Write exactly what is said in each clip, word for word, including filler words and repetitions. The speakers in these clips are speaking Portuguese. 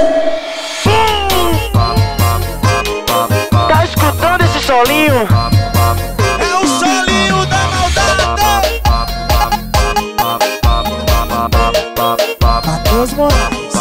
Tá escutando esse solinho? É o solinho da maldade. Matheus Moraes.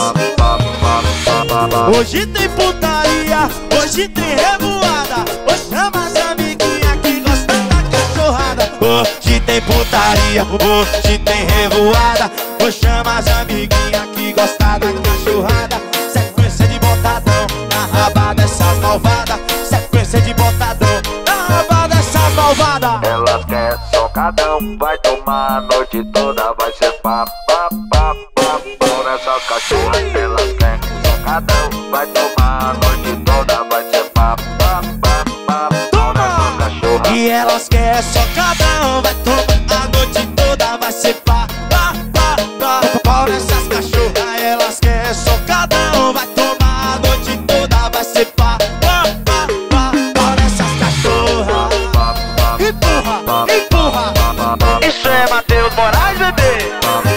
Hoje tem putaria, hoje tem revoada. Hoje chama as amiguinhas que gostam da cachorrada. Hoje tem putaria, hoje tem revoada. Hoje chama as amiguinhas que gostam da cachorrada. Sequência de botadão na raba dessas malvadas. Sequência de botadão na raba dessas malvadas. Elas quer socadão, vai tomar a noite toda, vai ser pá, pá, pá, pá, pá nessas cachorras. Elas quer socadão, vai tomar a noite toda, vai ser pá, pá, pá, pá, pá nessas cachorras. E elas quer socadão, vai tomar a noite toda, vai ser pá, pá, pá, pá, pá nessas cachorras. Elas quer socadão, vai tomar a noite toda, vai ser pá, pá, pá, pá, pá nessas cachorras. Empurra, empurra. Isso é Matheus Moraes, bebê.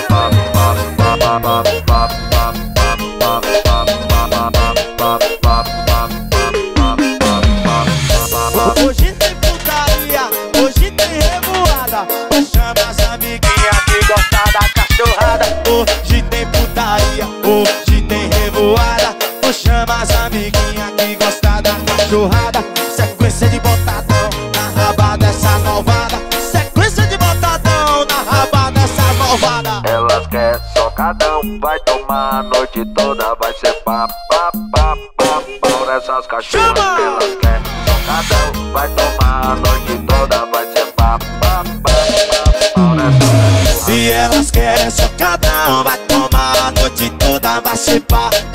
Hoje tem putaria, hoje tem revoada. Chama as amiguinhas que gostam da cachorrada. Hoje tem putaria, hoje tem revoada. Chama as amiguinhas que gostam da cachorrada. Sequência de botadão na raba dessas malvadas. Sequência de botadão na raba dessas malvadas. Elas quer socadão, vai tomar a noite toda, vai ser pá, pá, pá, pá, pá nessas cachorras. Chama! Elas quer socadão, vai tomar a noite toda, vai ser pá, pá, pá, pá, pá nessas cachorras. E elas querem socadão, vai tomar a noite toda, vai ser pá.